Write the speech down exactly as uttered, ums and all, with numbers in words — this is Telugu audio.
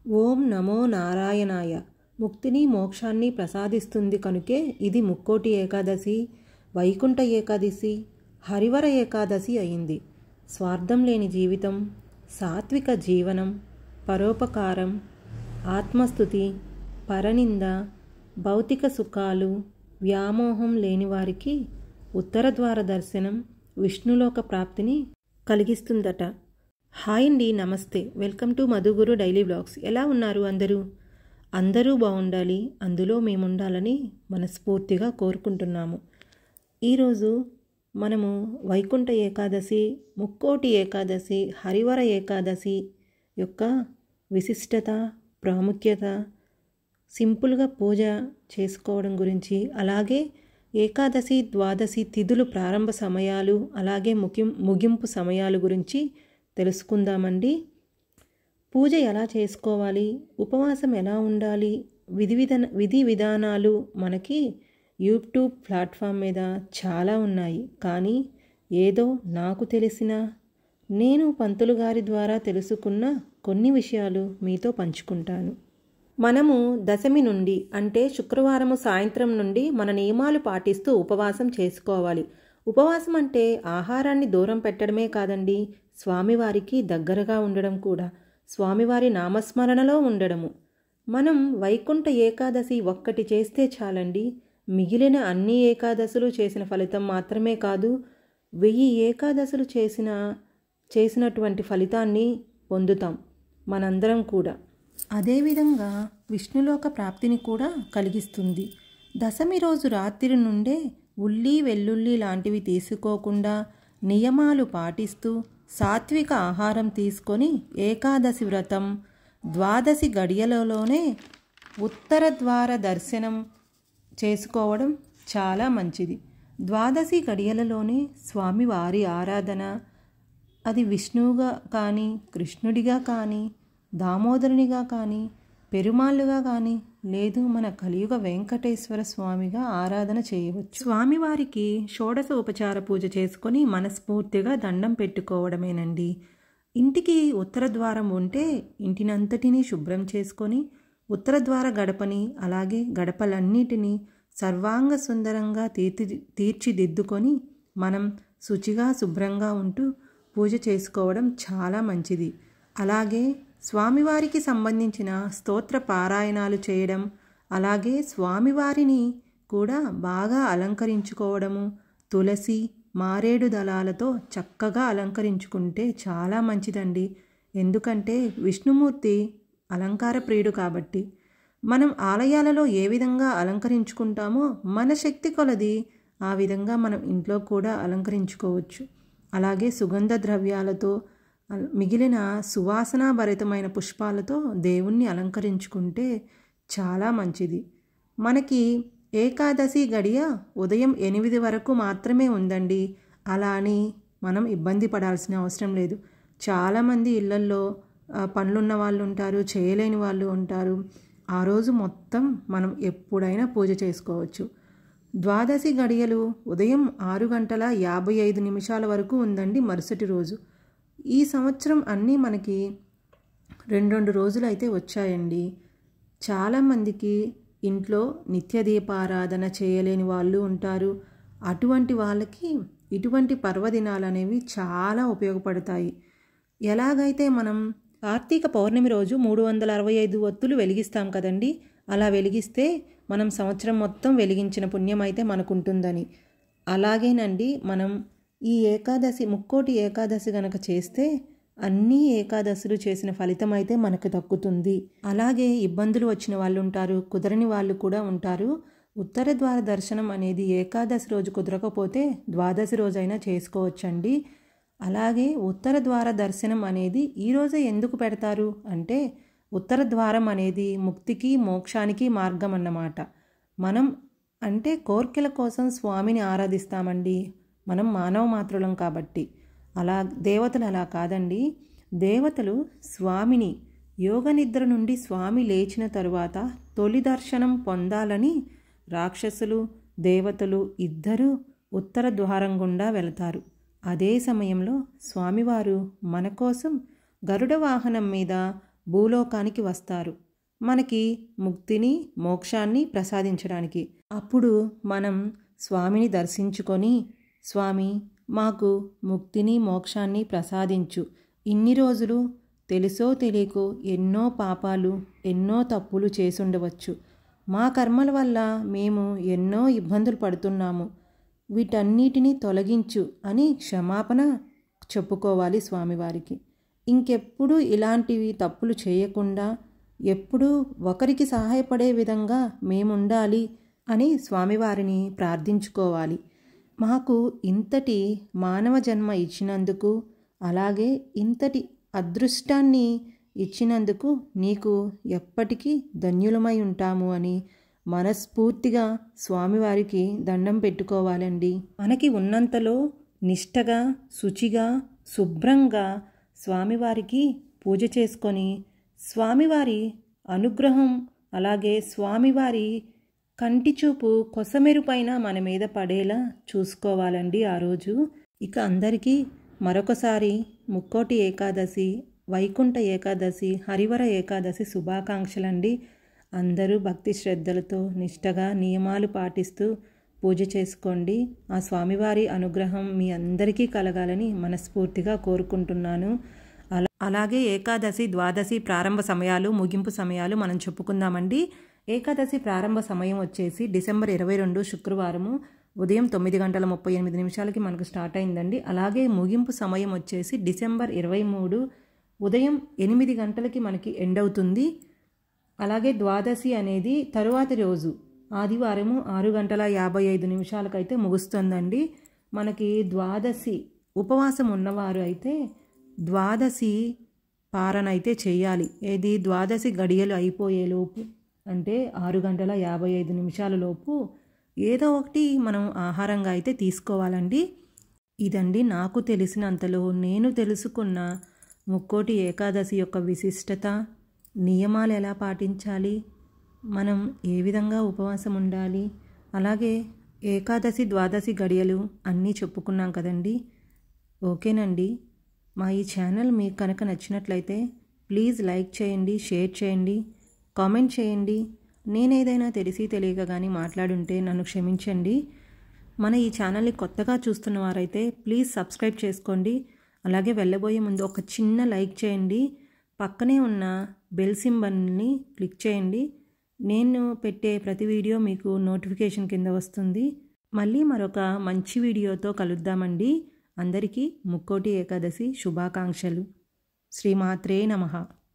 ఓం నమో నారాయణాయ. ముక్తిని మోక్షాన్ని ప్రసాదిస్తుంది కనుకే ఇది ముక్కోటి ఏకాదశి, వైకుంఠ ఏకాదశి, హరివర ఏకాదశి అయింది. స్వార్థం లేని జీవితం, సాత్విక జీవనం, పరోపకారం, ఆత్మస్థుతి, పరనింద, భౌతిక సుఖాలు, వ్యామోహం లేని వారికి ఉత్తర ద్వార దర్శనం విష్ణులోక ప్రాప్తిని కలిగిస్తుందట. హాయ్ అండి, నమస్తే. Welcome to Madhuguru daily blogs. ఎలా ఉన్నారు అందరూ? అందరూ బాగుండాలి, అందులో మేము ఉండాలని మనస్ఫూర్తిగా కోరుకుంటున్నాము. ఈరోజు మనము వైకుంఠ ఏకాదశి, ముక్కోటి ఏకాదశి, హరివర ఏకాదశి యొక్క విశిష్టత, ప్రాముఖ్యత, సింపుల్గా పూజ చేసుకోవడం గురించి, అలాగే ఏకాదశి ద్వాదశి తిథులు ప్రారంభ సమయాలు, అలాగే ముగిం ముగింపు సమయాలు గురించి తెలుసుకుందామండి. పూజ ఎలా చేసుకోవాలి, ఉపవాసం ఎలా ఉండాలి, విధి విధాన విధి విధానాలు మనకి యూట్యూబ్ ప్లాట్ఫామ్ మీద చాలా ఉన్నాయి. కానీ ఏదో నాకు తెలిసిన, నేను పంతులు గారి ద్వారా తెలుసుకున్న కొన్ని విషయాలు మీతో పంచుకుంటాను. మనము దశమి నుండి అంటే శుక్రవారము సాయంత్రం నుండి మన నియమాలు పాటిస్తూ ఉపవాసం చేసుకోవాలి. ఉపవాసం అంటే ఆహారాన్ని దూరం పెట్టడమే కాదండి, స్వామివారికి దగ్గరగా ఉండడం కూడా, స్వామివారి నామస్మరణలో ఉండడము. మనం వైకుంఠ ఏకాదశి ఒక్కటి చేస్తే చాలండి, మిగిలిన అన్ని ఏకాదశులు చేసిన ఫలితం మాత్రమే కాదు, వెయ్యి ఏకాదశులు చేసిన చేసినటువంటి ఫలితాన్ని పొందుతాం మనందరం కూడా. అదేవిధంగా విష్ణులోక ప్రాప్తిని కూడా కలిగిస్తుంది. దశమి రోజు రాత్రి నుండే ఉల్లి వెల్లుల్లి లాంటివి తీసుకోకుండా నియమాలు పాటిస్తూ సాత్విక ఆహారం తీసుకొని ఏకాదశి వ్రతం ద్వాదశి గడియలలోనే ఉత్తర ద్వార దర్శనం చేసుకోవడం చాలా మంచిది. ద్వాదశి గడియలలోనే స్వామివారి ఆరాధన, అది విష్ణువుగా కానీ, కృష్ణుడిగా కానీ, దామోదరునిగా కానీ, పెరుమాళ్ళుగా కానీ, లేదు మన కలియుగ వెంకటేశ్వర స్వామిగా ఆరాధన చేయవచ్చు. స్వామివారికి షోడశ ఉపచార పూజ చేసుకొని మనస్ఫూర్తిగా దండం పెట్టుకోవడమేనండి. ఇంటికి ఉత్తర ద్వారం ఉంటే ఇంటినంతటినీ శుభ్రం చేసుకొని ఉత్తర ద్వార గడపని, అలాగే గడపలన్నిటినీ సర్వాంగ సుందరంగా తీర్చి తీర్చిదిద్దుకొని మనం శుచిగా శుభ్రంగా ఉంటూ పూజ చేసుకోవడం చాలా మంచిది. అలాగే స్వామివారికి సంబంధించిన స్తోత్ర పారాయణాలు చేయడం, అలాగే స్వామివారిని కూడా బాగా అలంకరించుకోవడము, తులసి మారేడు దళాలతో చక్కగా అలంకరించుకుంటే చాలా మంచిదండి. ఎందుకంటే విష్ణుమూర్తి అలంకార ప్రియుడు కాబట్టి. మనం ఆలయాలలో ఏ విధంగా అలంకరించుకుంటామో మన శక్తి కొలది ఆ విధంగా మనం ఇంట్లో కూడా అలంకరించుకోవచ్చు. అలాగే సుగంధ ద్రవ్యాలతో, మిగిలిన సువాసనాభరితమైన పుష్పాలతో దేవుణ్ణి అలంకరించుకుంటే చాలా మంచిది. మనకి ఏకాదశి గడియ ఉదయం ఎనిమిది వరకు మాత్రమే ఉందండి. అలా అని మనం ఇబ్బంది పడాల్సిన అవసరం లేదు. చాలామంది ఇళ్లల్లో పనులున్న వాళ్ళు ఉంటారు, చేయలేని వాళ్ళు ఉంటారు. ఆ రోజు మొత్తం మనం ఎప్పుడైనా పూజ చేసుకోవచ్చు. ద్వాదశి గడియలు ఉదయం ఆరు గంటల యాభై ఐదు నిమిషాల వరకు ఉందండి మరుసటి రోజు. ఈ సంవత్సరం అన్నీ మనకి రెండు రెండు రోజులు అయితే వచ్చాయండి. చాలామందికి ఇంట్లో నిత్య దీపారాధన చేయలేని వాళ్ళు ఉంటారు. అటువంటి వాళ్ళకి ఇటువంటి పర్వదినాలు అనేవి చాలా ఉపయోగపడతాయి. ఎలాగైతే మనం కార్తీక పౌర్ణమి రోజు మూడు వందల అరవై ఐదు ఒత్తులు వెలిగిస్తాం కదండి, అలా వెలిగిస్తే మనం సంవత్సరం మొత్తం వెలిగించిన పుణ్యం అయితే మనకుంటుందని. అలాగేనండి మనం ఈ ఏకాదశి, ముక్కోటి ఏకాదశి గనక చేస్తే అన్ని ఏకాదశులు చేసిన ఫలితం అయితే మనకు దక్కుతుంది. అలాగే ఇబ్బందులు వచ్చిన వాళ్ళు ఉంటారు, కుదరని వాళ్ళు కూడా ఉంటారు. ఉత్తర ద్వార దర్శనం అనేది ఏకాదశి రోజు కుదరకపోతే ద్వాదశి రోజైనా చేసుకోవచ్చండి. అలాగే ఉత్తర ద్వార దర్శనం అనేది ఈరోజే ఎందుకు పెడతారు అంటే, ఉత్తర ద్వారం అనేది ముక్తికి మోక్షానికి మార్గం అన్నమాట. మనం అంటే కోర్కెల కోసం స్వామిని ఆరాధిస్తామండి, మనం మానవ మాత్రులం కాబట్టి. అలా దేవతలు అలా కాదండి. దేవతలు స్వామిని యోగ నిద్ర నుండి స్వామి లేచిన తరువాత తొలి దర్శనం పొందాలని రాక్షసులు దేవతలు ఇద్దరూ ఉత్తర ద్వారం గుండా వెళతారు. అదే సమయంలో స్వామివారు మన కోసం గరుడ వాహనం మీద భూలోకానికి వస్తారు మనకి ముక్తిని మోక్షాన్ని ప్రసాదించడానికి. అప్పుడు మనం స్వామిని దర్శించుకొని, స్వామి మాకు ముక్తిని మోక్షాన్ని ప్రసాదించు, ఇన్ని రోజులు తెలుసో తెలియకో ఎన్నో పాపాలు ఎన్నో తప్పులు చేసుండవచ్చు, మా కర్మల వల్ల మేము ఎన్నో ఇబ్బందులు పడుతున్నాము, వీటన్నిటినీ తొలగించు అని క్షమాపణ చెప్పుకోవాలి స్వామివారికి. ఇంకెప్పుడు ఇలాంటివి తప్పులు చేయకుండా ఎప్పుడూ ఒకరికి సహాయపడే విధంగా మేముండాలి అని స్వామివారిని ప్రార్థించుకోవాలి. మాకు ఇంతటి మానవ జన్మ ఇచ్చినందుకు, అలాగే ఇంతటి అదృష్టాన్ని ఇచ్చినందుకు నీకు ఎప్పటికీ ధన్యులమై ఉంటాము అని మనస్ఫూర్తిగా స్వామివారికి దండం పెట్టుకోవాలండి. మనకి ఉన్నంతలో నిష్టగా, శుచిగా, శుభ్రంగా స్వామివారికి పూజ చేసుకొని స్వామివారి అనుగ్రహం, అలాగే స్వామివారి కంటి చూపు కొసమెరుపైన మన మీద పడేలా చూసుకోవాలండి ఆ రోజు. ఇక అందరికీ మరొకసారి ముక్కోటి ఏకాదశి, వైకుంఠ ఏకాదశి, హరివర ఏకాదశి శుభాకాంక్షలండి. అందరూ భక్తి శ్రద్ధలతో నిష్టగా నియమాలు పాటిస్తూ పూజ చేసుకోండి. ఆ స్వామివారి అనుగ్రహం మీ అందరికీ కలగాలని మనస్ఫూర్తిగా కోరుకుంటున్నాను. అలా అలాగే ఏకాదశి, ద్వాదశి ప్రారంభ సమయాలు, ముగింపు సమయాలు మనం చెప్పుకుందామండి. ఏకాదశి ప్రారంభ సమయం వచ్చేసి డిసెంబర్ ఇరవై రెండు శుక్రవారము ఉదయం తొమ్మిది గంటల ముప్పై ఎనిమిది నిమిషాలకి మనకు స్టార్ట్ అయిందండి. అలాగే ముగింపు సమయం వచ్చేసి డిసెంబర్ ఇరవై మూడు ఉదయం ఎనిమిది గంటలకి మనకి ఎండ్ అవుతుంది. అలాగే ద్వాదశి అనేది తరువాతి రోజు ఆదివారము ఆరు గంటల యాభై ఐదు నిమిషాలకైతే ముగుస్తుందండి. మనకి ద్వాదశి ఉపవాసం ఉన్నవారు అయితే ద్వాదశి పారణ అయితే చేయాలి. ఏది ద్వాదశి గడియలు అయిపోయేలోపు, అంటే ఆరు గంటల యాభై ఐదు నిమిషాల లోపు ఏదో ఒకటి మనం ఆహారంగా అయితే తీసుకోవాలండి. ఇదండి నాకు తెలిసినంతలో నేను తెలుసుకున్న ముక్కోటి ఏకాదశి యొక్క విశిష్టత, నియమాలు ఎలా పాటించాలి, మనం ఏ విధంగా ఉపవాసం ఉండాలి, అలాగే ఏకాదశి ద్వాదశి గడియలు అన్నీ చెప్పుకున్నాం కదండి. ఓకేనండి, మా ఈ ఛానల్ మీకు కనుక నచ్చినట్లయితే ప్లీజ్ లైక్ చేయండి, షేర్ చేయండి, కామెంట్ చేయండి. నేనేదైనా తెలిసి తెలియక కానీ మాట్లాడుంటే నన్ను క్షమించండి. మన ఈ ఛానల్ని కొత్తగా చూస్తున్న వారైతే ప్లీజ్ సబ్స్క్రైబ్ చేసుకోండి. అలాగే వెళ్ళబోయే ముందు ఒక చిన్న లైక్ చేయండి. పక్కనే ఉన్న బెల్ సింబల్ని క్లిక్ చేయండి. నేను పెట్టే ప్రతి వీడియో మీకు నోటిఫికేషన్ కింద వస్తుంది. మళ్ళీ మరొక మంచి వీడియోతో కలుద్దామండి. అందరికీ ముక్కోటి ఏకాదశి శుభాకాంక్షలు. శ్రీమాత్రే నమః.